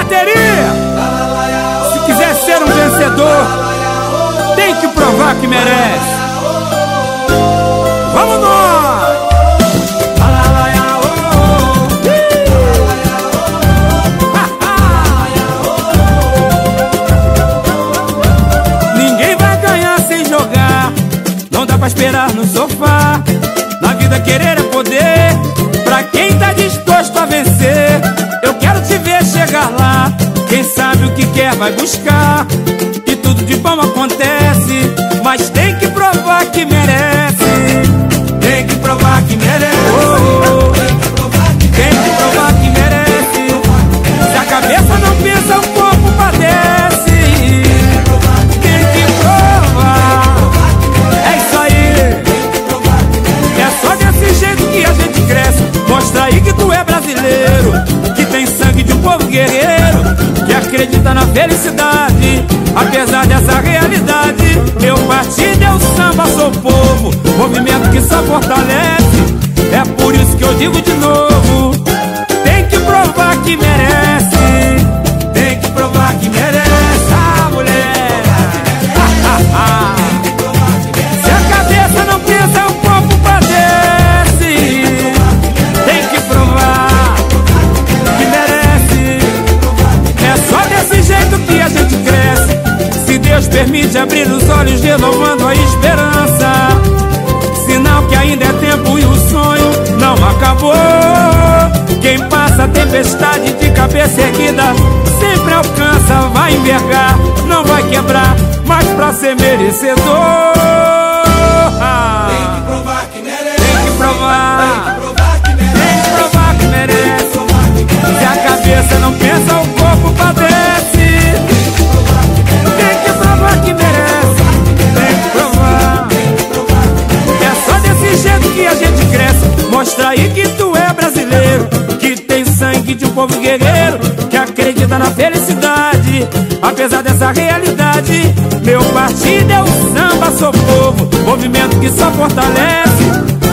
bateria! Se quiser ser um vencedor, tem que provar que merece. Vamos nós! Ninguém vai ganhar sem jogar, não dá pra esperar no sofá. Na vida querer é poder, pra quem tá disposto a vencer. Eu quero te ver chegar lá, quem sabe o que quer vai buscar. E tudo de bom acontece, mas tem que provar que merece. Tem que provar que merece. Tem que provar que merece. Se a cabeça não pensa, o corpo padece. Tem que provar. É isso aí. É só desse jeito que a gente cresce. Mostra aí que tu é brasileiro, que tem sangue de um povo guerreiro, que acredita na felicidade, apesar dessa realidade. Meu partido é o samba, sou povo, movimento que só fortalece. É por isso que eu digo de novo, tem que provar que merece. Tem que provar que merece. Ah, mulher. Se a cabeça não pensa, o corpo padece. Tem que provar que merece. É só desse jeito que a gente cresce. Se Deus permite abrir os olhos, renovando a esperança, sinal que ainda é tempo e o sonho não acabou. Quem passa a tempestade de cabeça erguida sempre alcança, vai envergar, não vai quebrar, mas pra ser merecedor tem que provar que merece. Tem que provar, tem que provar que merece. Se a cabeça não pensa, o corpo padece. Tem que provar que merece. Tem que provar. É só desse jeito que a gente cresce. Mostra aí que tu é brasileiro, que tem sangue de um povo guerreiro, que acredita na felicidade, apesar dessa realidade. Meu partido é o samba, sou povo, movimento que só fortalece.